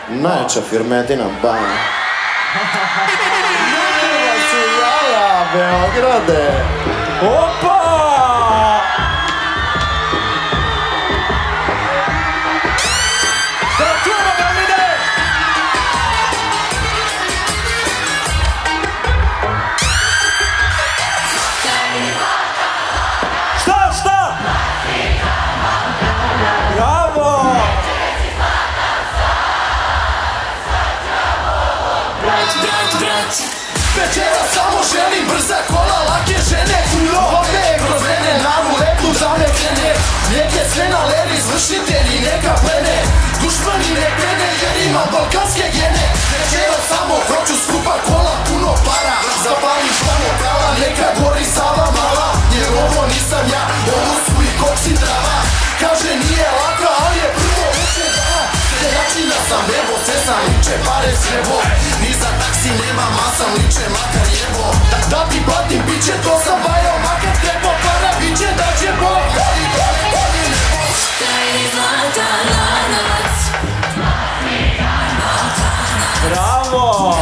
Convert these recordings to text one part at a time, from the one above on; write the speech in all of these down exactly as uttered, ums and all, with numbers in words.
Najjača firmetina Banja. Nekada su jaja, Beograde. Opa! Da čujemo Davide! Šta, šta? Bravo! Večera samo želim brza kola, lake žene, vode kroz mene, navu lepu zametene. Neke sve na levi izvršitelji, neka plene, dušmani ne krene jer imam balkanske gene. Večera samo hoću skupa kola, puno para, zapali šlamo kala, neka gori Sava mala. Jer ovo nisam ja, ovo su i koksi trava. Kaže nije laka, ali je prvo veće dana. Te načina sam nebo, sve sam liče, pare srebo. Ni za taksi nema masam, liče makar jebo. Da ti platim biće, to sam bajao, makar treba para, biće da će Bog. Dali, dali, dali nebo. Daj zlata lanac. Bravo!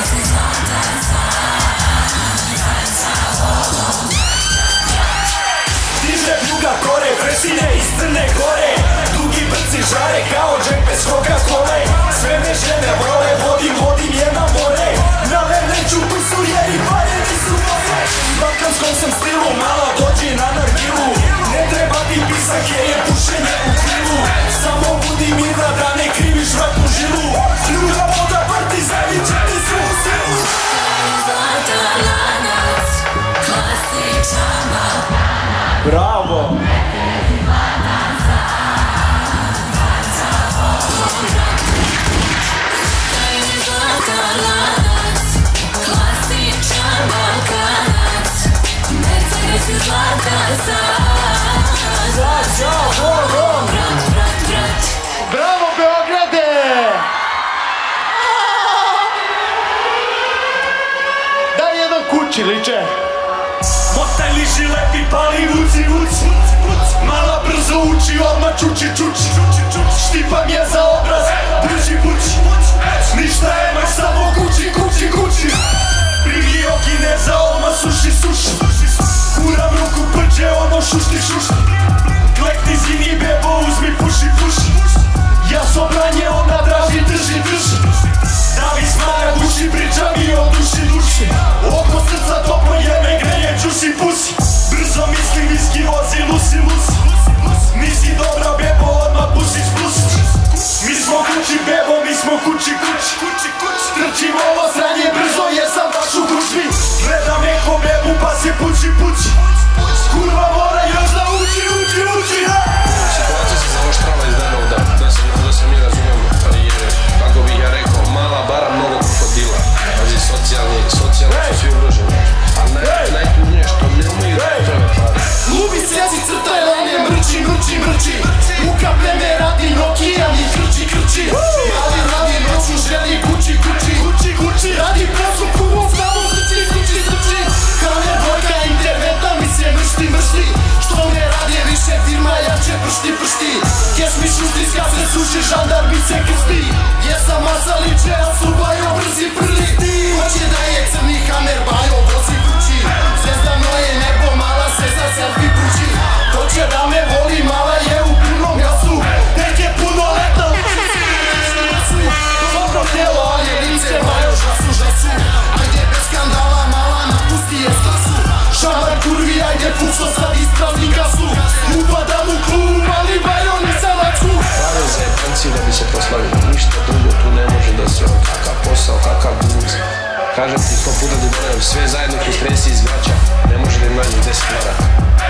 Diže pljuga kore, presine iz Crne Gore. Dugi brci žare kao džek bez Coca-Cole. Sve me žene vole, vodim, vodim je na more. Na verneću pisu jer i pare nisu moje. Balkanskom sam stilu, mala dođi na nargilu. Ne treba ti pisak jer je pušenje u krilu. Samo budi mirna da ne kriviš vratnu žilu. Ljuda voda partizan i četi su u silu. Zlata lanac. Klasičan Balkan. Bravo! Zlata lanac. Klasičan Balkanac. Mercedes i zlata sad. Za Bogom! Brat, brat, brat. Bravo Beograde! Daj jedan kući liče. Motaj liži lepi pali vuci vuci. Mala brzo uči odmah čuči čuči. Štipam je za obraz, brži pući. Ništa emaš samo kući kući kući. Primi okine za odmah suši suši. Kuram ruku prđe ono šušti šušti. Klekni zini bebo uzmi puši puši. Ja sobranje ona draži drži drži. Davi smaja buši priča mi o duši duši. Oko srca toplo je me greje čuši pusi. Brzo mislim viski vozi lusi lusi. Nisi dobra bebo odmah pusić pusić. Mi smo kući bebo, mi smo kući kući. Trčimo ovo sranje brzo jer sam baš u družbi. Gledam eko bebu pa se pući pući. Kurva mora još da uči uči uči. Situacija se zaoštrava iz dana u dan, da se, da se mi razumemo, jer, kako bih ja rekao, mala bara, mnogo krokodila. Znači, socijalni, socijalni su svi ugroženi. A naj, najtužnije što ne umiju da treba pare. Lubi sjeci crta je lanje, mrči, mrči, mrči. Muka pleme radi, Nokia mi krči, krči. Radi, radi, noću želi, kući, kući, kući, kući. Radi prasu, kuvom, stavu, zrči, zrči, zrči. Kamer, dvojka, interventa mi se mršti, mršti. Što ne radi više firma, jače pršti, pršti. Keš mi šušti, skaze suši, žandar mi se krsti. Jesam masa liče, a su bajo brzi prli. Hoće da je crni kamer, bajo vozi kući. Zvezdano je nebo, mala se za selfie pući. Hoće da me voli, mala je u punom jasu. Tek je puno leta, dobro telo, ali je lice, bajo žasu, žasu. Ajde bez skandala, mala napusti je skasu. Šamar kurvi, ajde pušo sad isprazni gasu. Upada mu klub, ali bajo nisam lacku. Pare za jebanci da bi se proslavili, ništa drugo tu ne može da se on. Kakav posao, kakav blues. Kažem ti sto puta da govorim, sve zajedno kroz tresi iz gaća, ne može da im nađu deset maraka.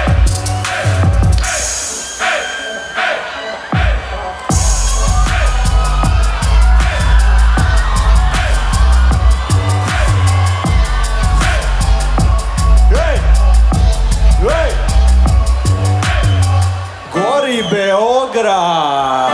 Gori Beograd!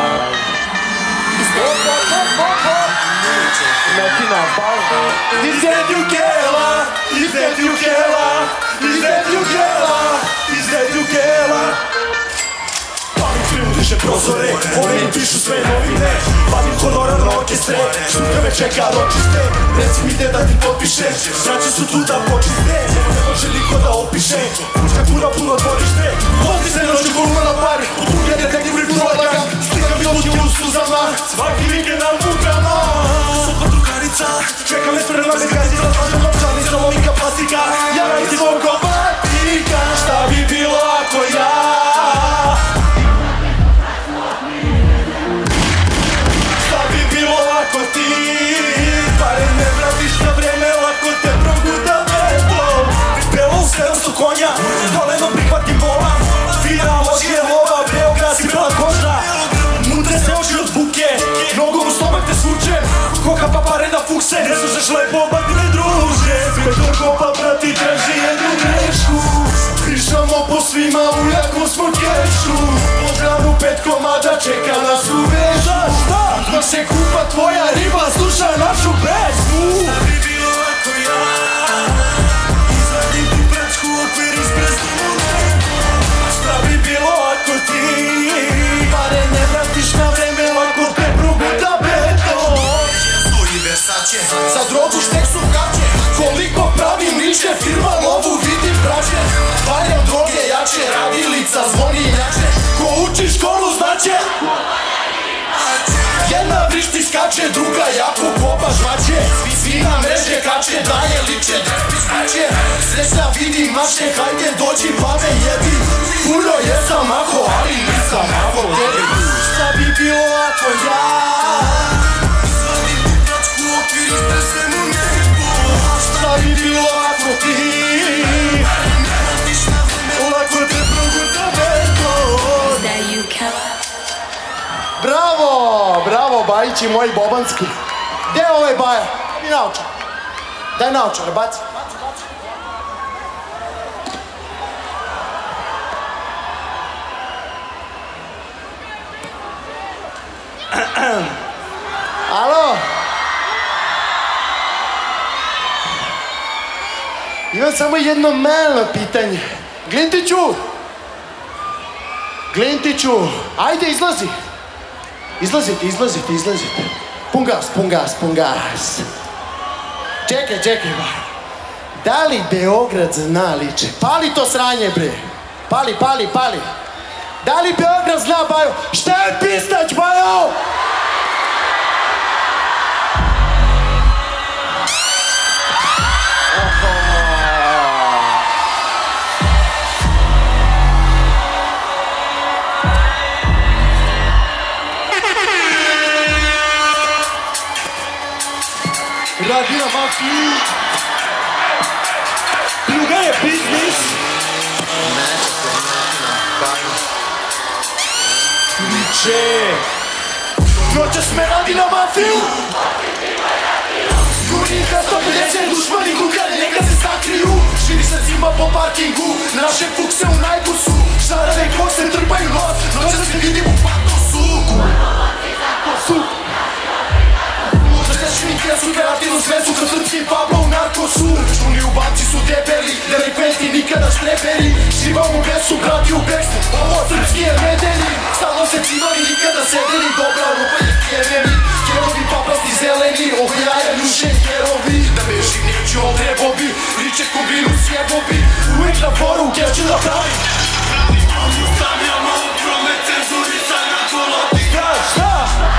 Metina Balka! Izded Jukela, izded Jukela, izded Jukela, izded Jukela. Palim film diže prozore, oni pišu sve novine. Palim honorar noge. orkestre, sutra me čeka ročište. Reci mi gde da ti potpiše, braće su tu da počiste. Ne može niko da opiše, puška kura puno dvorište. Ovdje se noće koluma na par, u druge detektiv i prolaga. Slikam i lutke u suzama, svaki vikend na mukama. Soba drugarica, čeka me spremna bez gazica. Slažem novčanica, logika plastika, ja radim oko batika. Šta bi bilo ako ja ako ti barem ne vratiš na vreme, lako te proguta veto. Belo u sedamsto konja, koleno prihvatim volan. Fina ložije lova, Beograd si bela koža. Mudre se oči od buke, nogom u stomak te svučem. Koka pa pare na fukse, ne slušaš lepo, ba ti ne druže. Spektor kopa prati, traži jednu grešku. Pišamo po svima u jakom smo kešu. Po granu pet komada čeka nas u vežu. Dok se kupa tvoja riba, slušaj našu pesmu. Šta bi bilo ako ja izvadim ti pračku, okvir isprestim u nebo. Šta bi bilo ako ti pare ne vratiš na vreme, lako te proguta beto. Stoji Versace, za drogu štek su gaće. Koliko pravim liče, firma lovu vidim braće. Valjam droge jače, radilica zvoni jače. Ko uči školu znaće. Jedna vrišti skače, druga jako kopa žvaće. Svi na mreže kače, daje liče, drepi skače. Srećna vidim mače, hajde dođi pa me jedi. Kuro jesam maho, ali nisam maho tebi. Šta bi bilo ako ja izvadim tu pračku, okvir ispresem u nebo. Šta bi bilo ako ti ne vratiš na vreme, lako te proguta veto. Bravo, bravo Bajići moji bobanski. Gde je ovaj Baja? Daj naočar. Daj naočar, baci. Alo? Imam samo jedno malo pitanje. Glintiću! Glintiću, ajde izlazi. Izlazite, izlazite, izlazite. Pun gas, pun gas, pun gas. Čekaj, čekaj, ba. Da li Beograd zna liče? Pali to sranje, bre. Pali, pali, pali. Da li Beograd zna, Bajo? Šta je pistać, Bajo? Radina mafiji. Druga je biznis. Liče. Noćas me radi na mafiju. Jurnika sto pedeset dušmani kukane, neka se sakriju. Širi se cima po parkingu, naše fukse u najbusu. Šarave kokse trpaju nos, noćas se vidim u patosu. Su Šminke su kreativno, sve su kroz srpski Pablo u narkosu. Računi u banci su debeli, delikventi nikada štreperi. Živam u besu, brati u bekstu, ovo srpski je medeni. Stalno se cimali, nikada sedeli, dobra rupa je kjeveni. Kerovi papasti zeleni, ovo jaja ljuše kerovi. Da bežim neću, on nebo bi, liče kombinu sjebo bi. Uvijek na foru, gdje ću da pravim. Stavljamo u promet, cenzurica na koloti. Da, šta?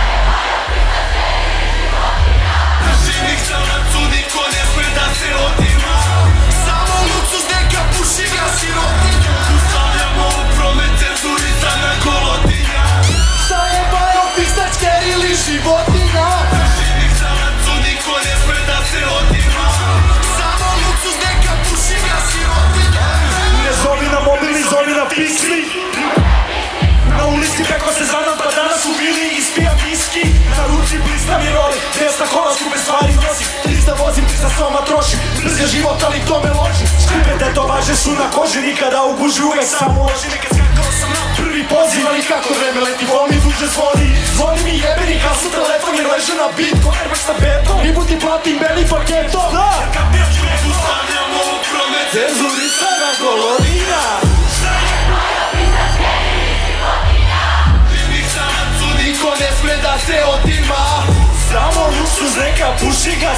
Niko ne sme da se otima. Samo luksuz neka puši ga sirotinja. Stavljamo u promet, cenzurica na kolotinja. Šta je Bajo pistačke ili životinja? Živih zanacu niko ne sme da se otima. Samo luksuz neka puši ga sirotinja. Ne zovi na mobilni, zovi na pismi. Na ulici peko se zanam, pa danas ubili. Ispijam viski, na ruci blista mi roli. Desta kola skupe stvari nosim. Da vozim ti sa soma trošim, brz je život ali to me loži. Skupe tetovaže su na koži, nikada u guži uvek samo loži. Nekad skakao sam na prvi poziv, ali kako vreme leti, vol mi duže zvoni. Zvoni mi jebeni kao su telefon jer leže na bit ko airbag sa betom. Ribu ti platim beli paketom. Da! Ustavljamo u promet, cenzurica na kolonija. Šta je Bajo pistačke ili životinja? Živih zanacu niko ne sme da se otima.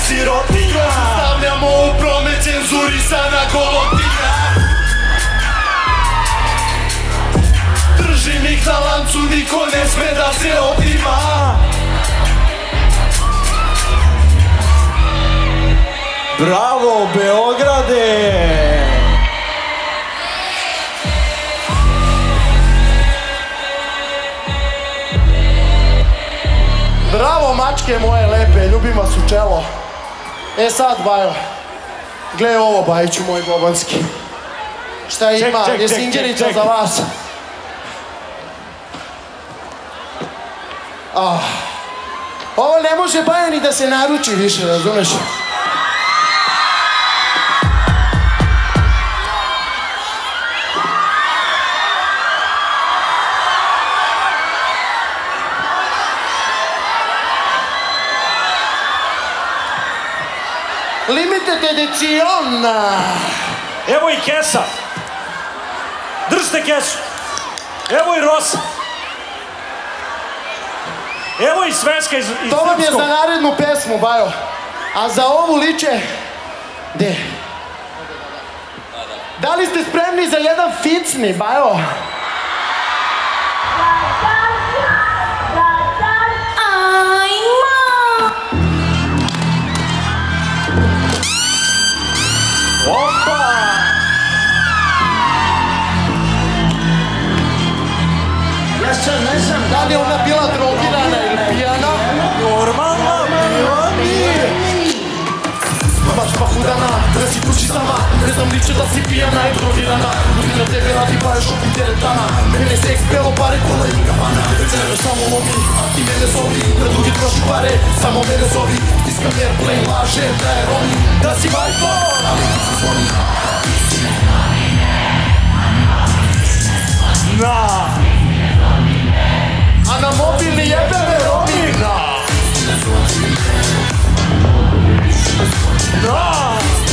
sirotinja. Stavljamo u promet cenzurisana golotinja. Držim ih na lancu, niko ne sme da se otima. Bravo, Beograde! Bravo, mačke moje lepe, ljubim vas u čelo. E sad, Bajo, gle ovo, Bajiću moj bobanski. Šta ima, ček, ček, je ček, singerica ček. za vas. Ah. Ovo ne može Bajo ni da se naruči više, razumeš? Limited edition! Evo i kesa. Držite kesu. Evo i rosa. Evo i sveska iz, iz To vam je srpskog. za narednu pesmu, Bajo. A za ovu liče... Gde? Da li ste spremni za jedan ficni, Bajo? Opa! Ja sad ne znam Da li je ona bila drogirana ili pijana? Normalno, bila nije. Baš pa hudana, da si kući sama. Ne znam liče da si pijana i drogirana. Ljudi na tebe radi Bajo šupi teretana. Mene se ekspelo pare kola i kavana. Večere samo lomi, a ti mene zovi. Da drugi troši pare, samo mene zovi. Tiskam airplane, laže da je Romi. Da si Bajko, ali ti se zvoni. Na! A na mobilni jebe me Romi. Na! Na!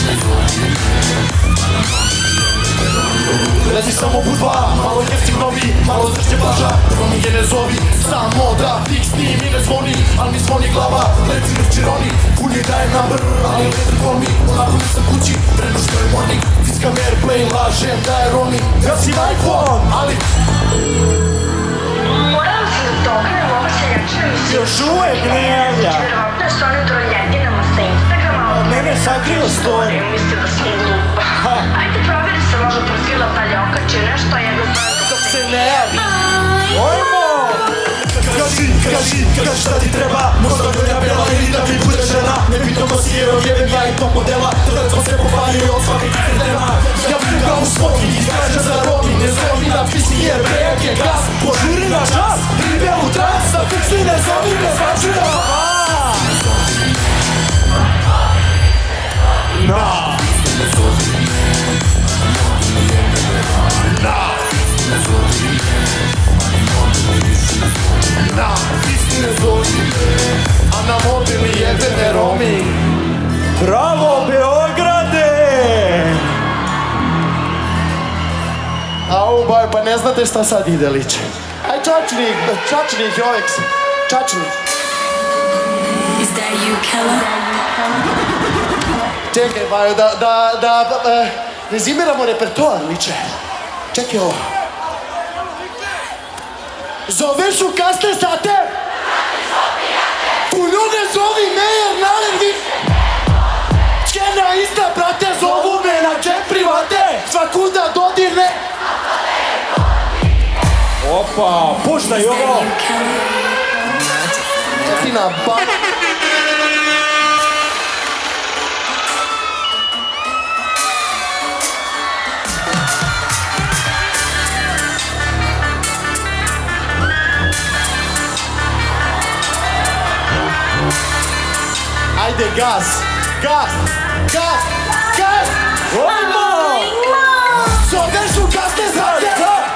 Radi samo budva, malo jeftik novi, malo zršće plaža, Romi je ne zovi, samo da fiksni mi ne zvoni, al mi zvoni glava, leci mrči Roni, puni daje number, ali letar call me, onako nisam kući, preno što je morning, tiskam airplane, lažem da je Romi, ja si iPhone, ali... Morala sam da te okrenem ovo seljačina emisija. Još uvek ne javlja. Verovatno je s onim troljetinama sa Instagrama. Mene je sakrio story. Mislim da sam glupa. Ajde proveri se možda profila Talja okačio nešto, a jedno znam kako se ne javi. Ojmo! Kaži, kaži, kaži šta ti treba, možda golja bela ili da mi bude žena. Ne pitam ko si je, odjebem ja i top modela, tada smo se povalili od svake kite nema. Ja vidim ga u smoki i kažem za Romi, ne zovi na pisni jer brejak je gas. Požuri na čas, ribe u trans, na fiksni ne zovi, ne zvačujem. Na! Na! Na, istine zovi me, a na mobilni jebe me Romi. Bravo, Beograde! Au, Bajo, pa ne znate šta sad ide liče. Aj, čačnik, čačnik, Joveks, čačnik. Is that you, Kella? Čekaj, Bajo, da, da, da, e, rezimiramo repertoar, liče. Čekaj ovo. Zoveš u kasne sate? U ljude zovi me jer nalervi. Čena ista, brate, zovu me na džep private. Svakuda dodirne. Opa, puštaj Is that ovo! you, Kella? Ti na ba... Ajde, gaz, gaz, gaz, gaz! Ojmo! Zoveš u kasne sate?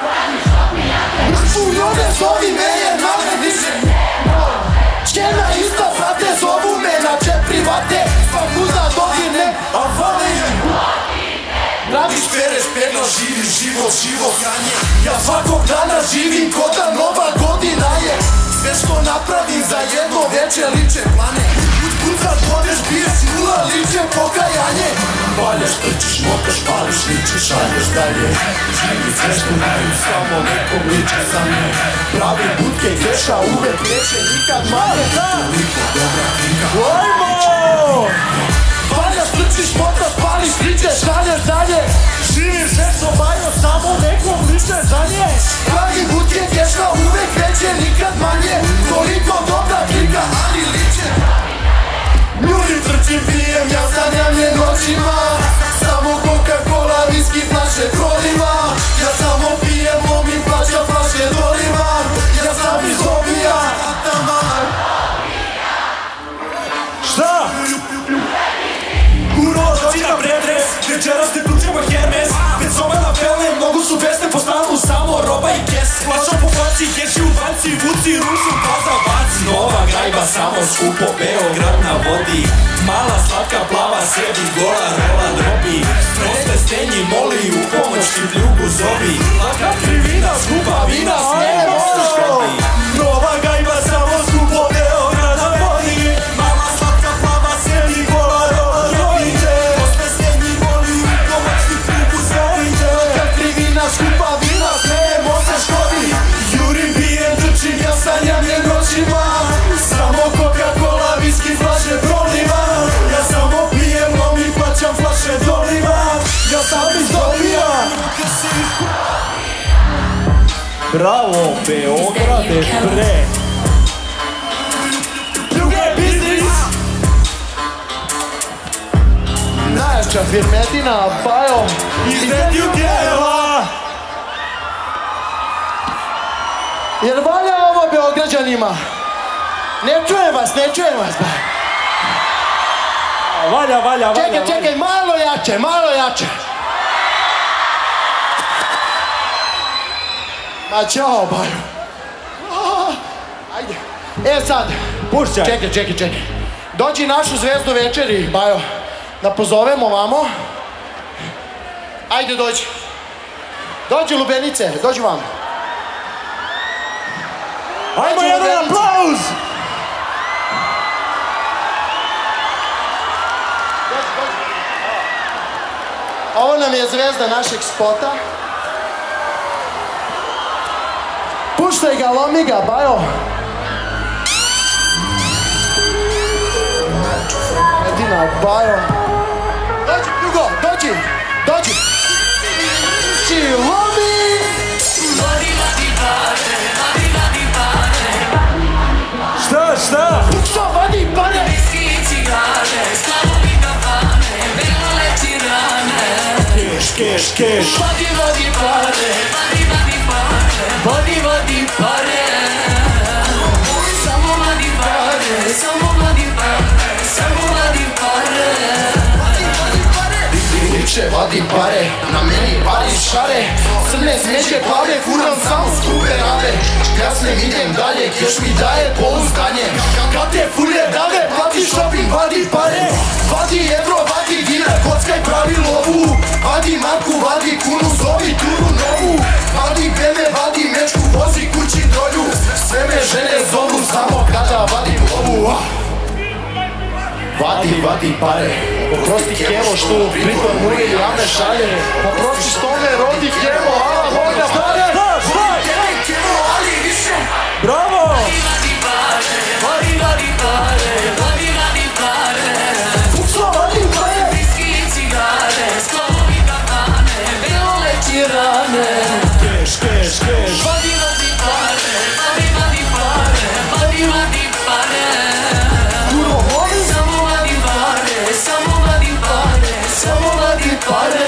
U ljude zovi me jer nalervi se. Čena ista, brate, zovu me na džep private. Svakuda dodirne, a volim. Radiš pereš, perno, živiš život, život janje. Ja svakog dana živim ko da nova godina je. Sve što napravim za jedno veče liče plane. Usput kad podeš, piješ i motoš, pališ, ličiš, šalješ dalje. Živi sve što naju, samo nekom liče za mne. Pravi budke i keša uvek neće nikad manje. Toliko dobra knjiga. Ajmo! Valjaš, trčiš, motoš, pališ, ličeš, šalješ dalje. Živi sve što bajo, samo nekom liče za nje. Pravi budke i keša uvek neće nikad manje. Toliko dobra knjiga, ali liče. Ljudi trčim, pijem, ja sanjam je noćima. Samo Coca-Cola, viski, flaše proliva. Ja samo pijem, momim, plaća flaše doliva. Ja sam iz hobija. Šta? Uro, dođi na predres, večeras te tučemo Hermes. Već zove na pelne, mnogo su pesne po stanu, samo roba i kes. Plaćam po faci, keši u banci, vuci, rušu, baza, baci. Nova gajba, samo skupo, Beograd na vodi. Mala, slatka, plava, sedi, gola, rola, drobi. Proste stenji, moli, u pomoć ti pljugu zovi. Laka krivina, skupa vina, sve možeš krati. Nova gajba, samo skupo, Beograd na vodi. Mala, slatka, plava, sedi, gola, rola, drobi. Proste stenji, moli, u pomoć ti pljugu zovi. Laka krivina, skupa vina, sve možeš krati. Jurim, pijem, trčim, ja sanjam je noćima. Samo Coca-Cola, viski, flaše proliva. Ja samo pijem, lomim, plaćam flaše doliva. Ja sam iz dobija. Bravo, Beograde, bre! Pljuga je biznis. Najjača firmetina, Bajo. Izvedio djela. Jer valja ovo Beograđanima? Ne čujem vas, ne čujem vas, ba. Valja, valja, valja. Čekaj, čekaj, malo jače, malo jače. Ma čao, Bajo. Ajde. E sad, Pušćaj. čekaj, čekaj, čekaj. Dođi našu zvezdu večeri, Bajo. Da pozovemo vamo. Ajde, dođi. Dođi, lubenice, dođi vamo. Ajmo jedan aplauz! Ovo nam je zvezda našeg spota. Puštaj ga, lomi ga, Bajo. Jedina, Bajo. Dođi, Hugo, dođi, dođi. Dođi, lomi! Šta, šta? Što, vadi pare! Keš, keš, keš! Vadi, vadi pare. Vadi, vadi pare. Samo vadi pare. Samo vadi pare. Samo vadi pare. Liče, vadi pare, na meni pari šare. Crne smeće plave, furam samo skupe rave. Kasnem idem dalje, keš mi daje pouzdanje. Kad te fulje dave, plati shopping, vadi pare. Vadi evro, vadi dinar, kockaj pravi lovu. Vadi marku, vadi kunu, zovi turu novu. Vadi beme, vadi mečku, vozi kući dolju. Sve me žene zovu, samo kada vadim lovu. Vadi, vadi pare. Poprosti Kevo što pritom uje i javne šalje. Poprosti što me rodi Kevo, ala Boga pare. Kevo, ali više. Bravo! Vadi pare. Vadi, vadi pare. Vadi, vadi pare. Fukso, vadi pare. Viski i cigare. Sklovi kafane. Belole tirane. Keš, keš, keš! Vadi, vadi pare. Vadi, vadi pare. Vadi, vadi pare. Kuro, voli. Samo vadi pare. Samo vadi pare. Samo vadi pare.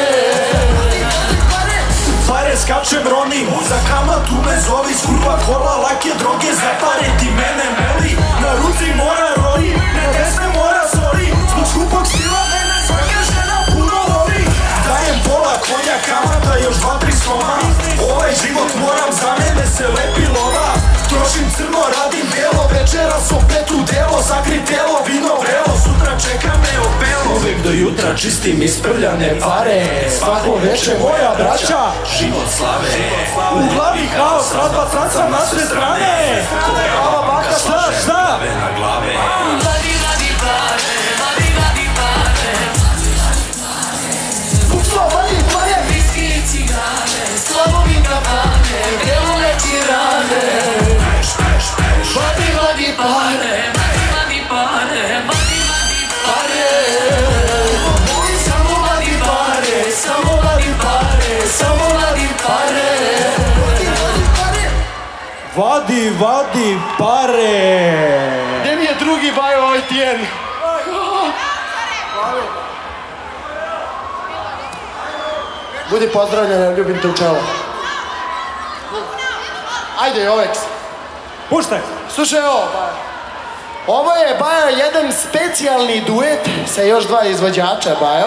Pare skačem ronim, za kamatu me zovi. Skurva kola, lake droge, za pare ti mene moli. Na ruci mora roli, ne desne mora soli. Zbog skupog stila mene svaka žena puno voli. Dajem pola konja, kamata, još dva, tri sloma. Ovaj život moram, za mene se lepi lova. Trošim crno, radim belo, večeras opet u delo. Zakri telo, vino vrelo, sutra čeka me opelo. Uvijek do jutra čistim isprljane pare. Svako veče moja braća, život slave. U glavi haos, razba franca na sve strane. Ava baka, šta, šta? Vadi, vadi pare, vadi, vadi pare. Fukso, Vadi, vadi pare. Gdje mi je drugi bajo ovaj tijen? Budi pozdravljena, ljubim te u čelo. Ajde, Joveks. Puštaj. Slušaj ovo, Bajo. Ovo je, Bajo, jedan specijalni duet sa još dva izvođača, Bajo.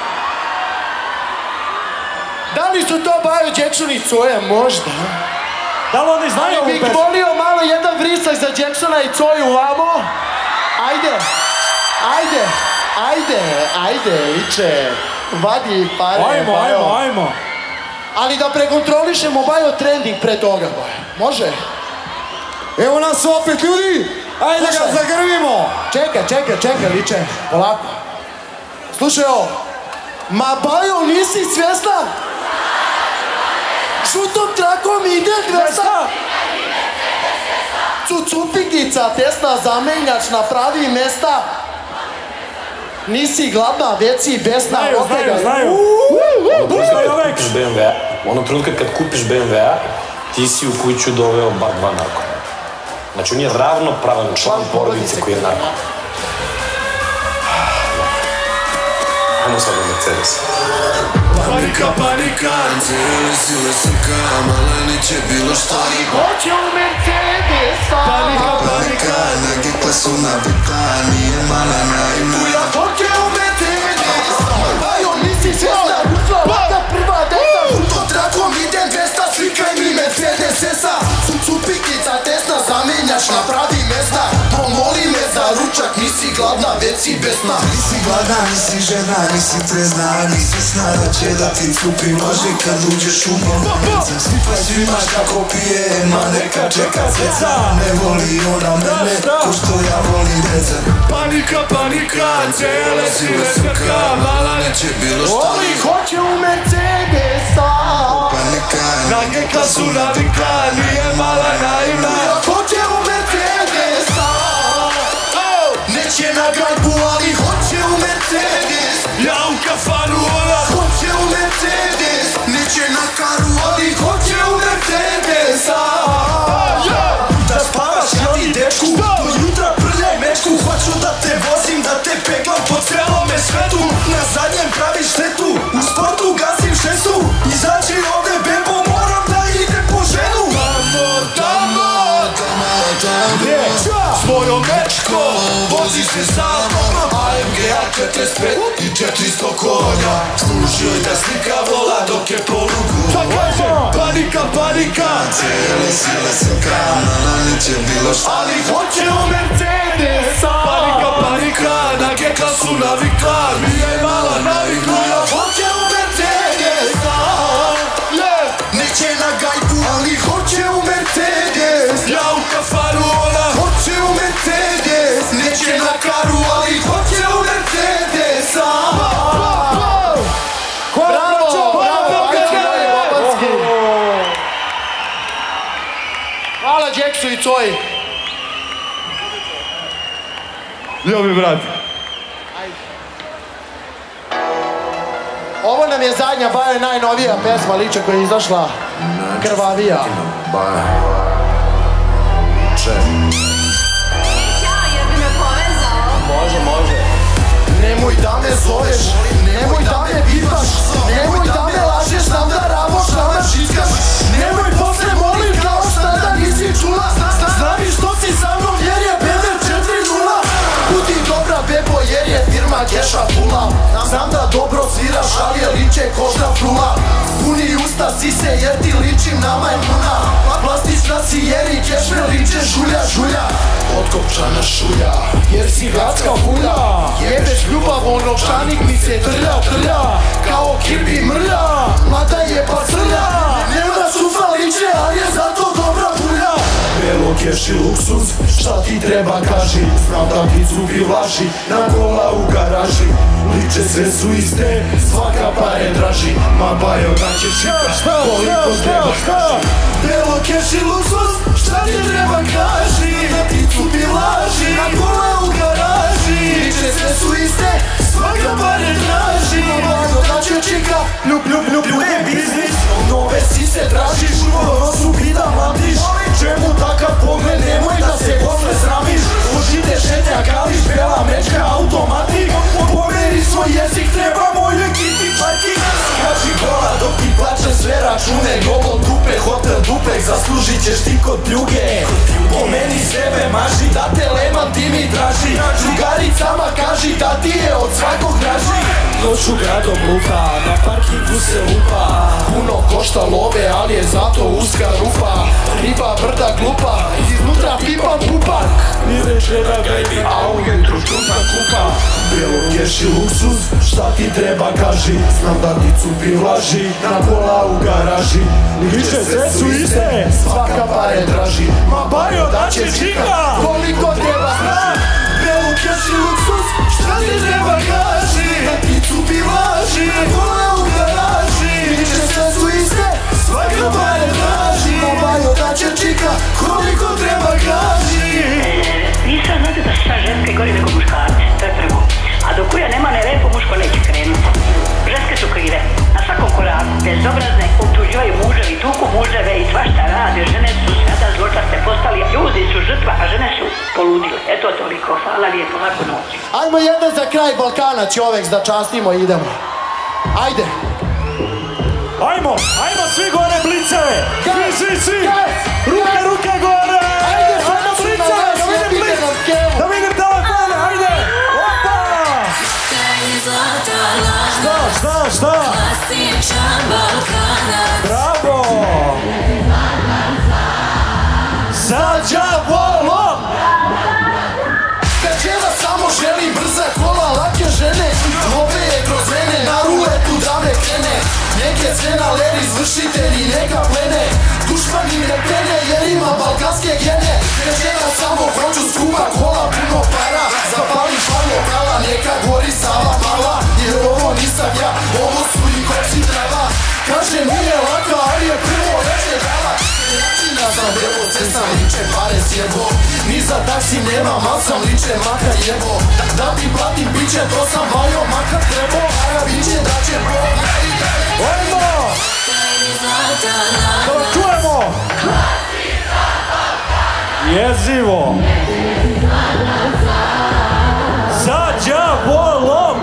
Da li su to Bajo, Jackson i Coja? Možda. Da li oni znaju ovu Ali bih pesmu? volio malo jedan vrisak za Jacksona i Coju vamo. Ajde, ajde, ajde, ajde, liče. Vadi pare, Ajmo, Bajo. ajmo, ajmo. Ali da prekontrolišemo Bajo trending pre toga, Bajo. Može? Evo nas opet, ljudi. Ajde Slušaj. ga zagrvimo. Čekaj, čekaj, čekaj, liče. Polako. Slušaj ovo. Ma Bajo, nisi svjesna? Žutom trakom ide dvesta. Cucupigica, tesna zamenjač na pravi mesta. Nisi gladna, već si besna. Znaju, od znaju, tega. znaju. Puštaj, Joveks. B M W, u onom trenutku kad kupiš B M W, ti si u kuću doveo bar dva narkomana. Znači on je ravnopravan član porodice koji je narkoman. Ajmo sad na Mercedes. Panika, panika, cijele sile srka, maleni će bilo šta. Hoće u Mercedesa. Panika, panika, nagekle su navika, nije mala naivna. Hoće u Mercedesa. Bajo, nisi svjesna? Ušla laka prva deta. To trakom ide dvesta, slikaj mi Mercedesa. Cucupikica, tesna, zamenjač na pravi mesta. Promoli me za ručak, nisi gladna, već si besna. Nisi gladna, nisi žena, nisi trezna, nisi sna da će da ti cupi može kad uđeš u momenca. Slipa svima kako pije, ma neka čeka ceca. Ne voli ona mene, ko što ja volim deca. Panika, panika, cijele sile srka, mala neće bilo šta. Oni hoće u Mercedesa. Panika, Nagekla su navika, nije mala naivna. Hoće u Mercedesa. neće na gajbu, ali hoće u Mercedes. Ja u kafanu, ona Hoće u Mercedes. Neće na karu, ali hoće u Mercedesa. da spavaš, ja ti dečku. Do jutra prljaj mečku. Hoću da te vozim, da te peglam po celome svetu. Na zadnjem praviš štetu, u sportu gazim šestu. Izađi ovde, bebo, moram da idem po ženu. Tamo, tamo, tamo, tamo. Svojom mečkom Vozi se samo A M G A četrdeset pet i četiristo konja. Služio je da slika vola dok je po lugu. panika, panika. Cijele sile se kanala, neće bilo šta. Ali hoće u Mercedesa. Panika, panika, nagekla su navikla, nije mala navikla. Hoće u Mercedesa. Neće na gajbu, ali hoće u Mercedes. Ja u kafanu, ona Hoće u Mercedes. Neće na karu, ali hoće u Mercedesa. Bravo, bravo, ajde dalje, Babanski. Hvala Jacksu i Coji. Ljubi, brat. Ovo nam je zadnja, Bajo je najnovija pesma, liče koja je izašla krvavija. Može, može. Nemoj da me zoveš, nemoj da me vipaš, nemoj da me lažeš, znam da raboš, nama šitkaš. Nemoj posle molim kao šta da nisi čula, znam i što si sa mnom jer je Bever četiri nula. Budi dobra bebo jer je firma keša pula, znam da dobro sviraš ali je liče kožna frula. Puni usta sise jer ti ličim na majmuna, plastična si jer i keš me liče žulja žulja. Otkopčana šulja jer si gradska fulja, jebeš ljubav novčanik mi se trlja trlja, kao kirbi mrlja, mada je pa crlja. Nema sufla liče ali je zato dobra fulja. Belo keš i luksuz, šta ti treba kaži, znam da ti zubi vlaši, na kola u garaži. Liče sve su iste, svaka pa je draži, ma Bajo da će čika, koliko treba kaži. Belo keš i luksuz, šta ti treba kaži, da ti zubi vlaši, na kola u garaži. Liče sve su iste, svaka pa je draži, ma Bajo da će čika, ljub, ljub, ljub, ljub, biznis. Nove si se tražiš, ono su pita mladiš, čemu uspeh zaslužit ćeš ti kod pljuge. Po meni sebe maži, da te leman ti mi traži. Drugaricama kaži da ti je od svakog draži. Noću gradom lupa, na parkingu se lupa. Puno košta love, ali je zato uska rupa. Riba brda glupa, iznutra pipa pupak. Nije žena baby, a ujutru štuka kupa. Bijelo keš i luksuz, šta ti treba kaži. Znam da ti cupi vlaži, na pola u garaži. Liče sve su iste, svaka pare draži. Ma Bajo da će čika, koliko treba kaži. Bijelo keš i luksuz, šta ti treba kaži. Da ti cupi vlaži, na pola u garaži. Liče sve su iste, svaka pare draži. Ma Bajo da će čika, koliko treba kaži. Vi sad znate da su sad ženske gori nego muškarci, to je prvo. A dok uja nema ne lepo, muško neće krenuti. Ženske su krive, na svakom koraku, bezobrazne, optuživaju muževi, tuku muževe i svašta rade. Žene su sada zločaste postali, ljudi su žrtva, a žene su poludile. Eto toliko, hvala lijepo, laku noć. Ajmo jedan za kraj Balkana, čovek, da častimo i idemo. Ajde. Ajmo, ajmo svi gore blice! Svi, svi, svi! Ruke, ruke gore! Ajde, ajmo blice! Da vidim blic! Da vidim telefone, ajde! Opa! Šta, šta, šta? Bravo! Sa đavolom! Večera samo želi brza kola, lake žene. Love je kroz mene, na ruletu da me krene. Neke scenaleri, izvršitelji, neka plene. Dušmani ne plene jer ima balkanske gene. Večera samo hoću skupa kola, puno para. Zapali švalo kala, neka gori Sava mala. Jer ovo nisam ja, ovo su i kopci trava. Kaže nije laka, ali je prvo veće dala. Ja sam devo, sve sam liče, pare sjebo. Ni za taksi nemam, al sam liče, maka jebo. Da ti platim piće, to sam Bajo, makar treba. A biće da će Bog. Ajmo! Da čujemo! Jezivo! Sa đavolom!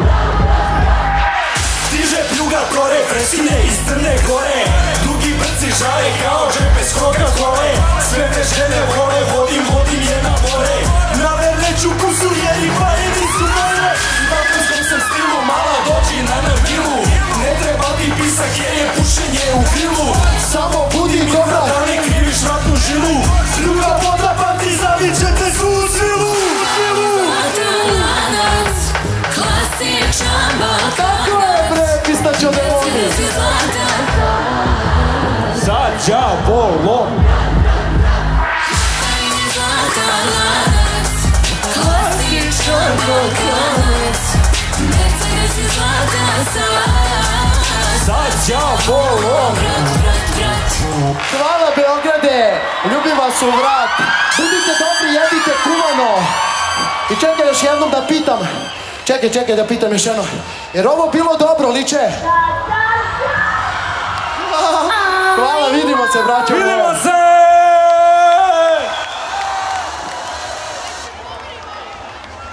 Stiže pljuga gore, presine iz Crne Gore. Dugi brci žare kao džepe s Coca-Cole. Sve te žene vole, vodim, vodim je na more. Naverneću kusur jer i pare nisu moje. Na pustom sam stilu, mala dođi na nargilu. Ne treba ti pisak jer je pušenje u grilu. Samo budi dobra da ne kriviš ratnu žilu. Pljuga voda pa ti zavićete svu silu. Tako je bre, pistaćo devoni. Sa đavolom! Sa đavolom! Hvala Beograde, ljubim vas u vrat. Budite dobri, jedite kuvano. I čekaj još jednom da pitam. Čekaj, čekaj da pitam još jednom. Jer ovo bilo dobro, liče? Hvala, vidimo se, braćo.